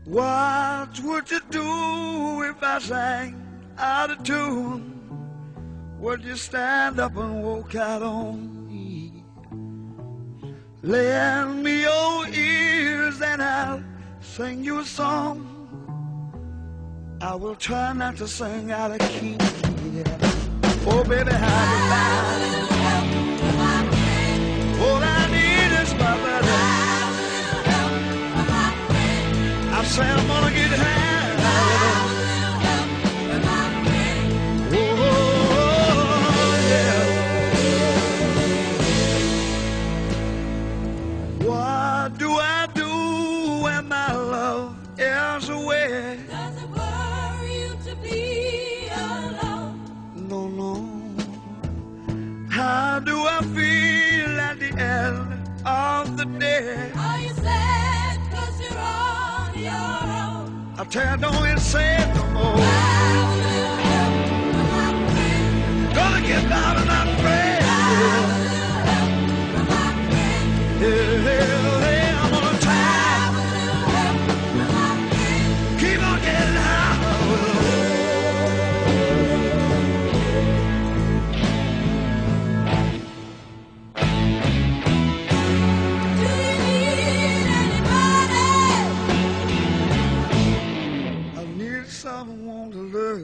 What would you do if I sang out of tune? Would you stand up and walk out on me? Lend me your ears and I'll sing you a song. I will try not to sing out of key. Oh baby, how you like? All I need is my buddy. I say I'm gonna get high. Oh yeah. What do I do when my love is away? Does it worry you to be alone? No, no. How do I feel at the end of the day? Are you sad 'cause you're on your own? I tell you, don't even say it no more. Gonna get by with my friend. Yeah, I'm gonna try. Keep on getting high. Do you need anybody? I need someone to love.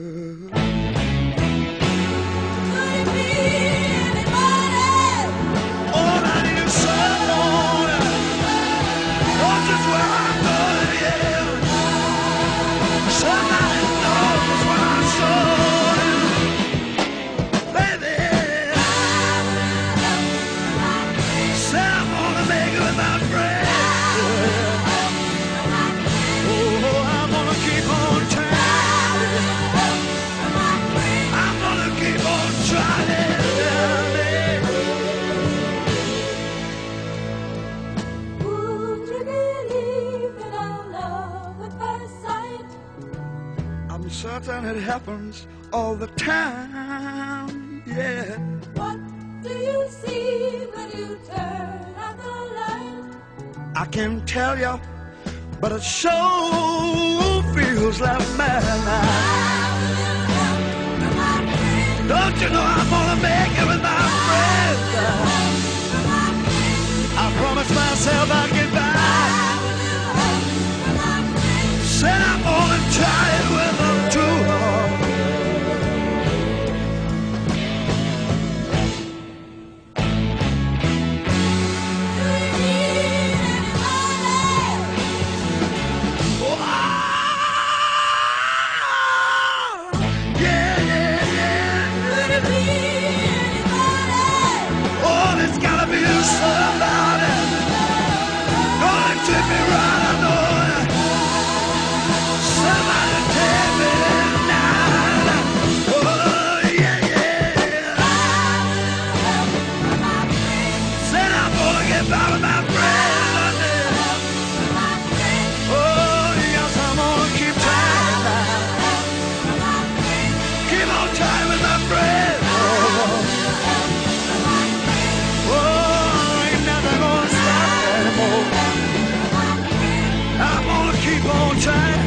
Do you need anybody? All I need is someone. Knows just where I'm going, yeah. Somebody knows where I'm going. Baby, said I'm gonna make it with my friend. Oh, I'm gonna keep on trying. I'm gonna keep on trying. Would you believe in our love at first sight? I'm certain it happens all the time, yeah. What do you see when you turn out the light? I can't tell you, but it sure feels like midnight. Don't you know I'm gonna make it with my friends? I promised myself I'd get by. Said I'm gonna try it with them too. Do you need anybody? Yeah, yeah, yeah. Do you need anybody? Oh, there's gotta be somebody gonna take me right, I know it. Somebody take me tonight. Oh, yeah, yeah. Said I'm gonna get by with my friend. Oh, yes, I'm gonna keep trying. Keep on trying with my friend. Oh, ain't nothing gonna stop me anymore. I'm gonna keep on trying.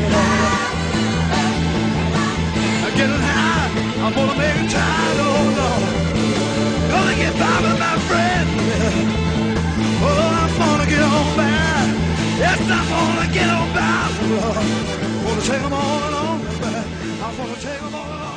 I'm getting high. I'm gonna make it tired. Oh Lord, gonna get by with my friend. Oh, I'm gonna get on by. Yes, I'm gonna get on by. Lord, gonna take 'em all along. I'm gonna take 'em all along.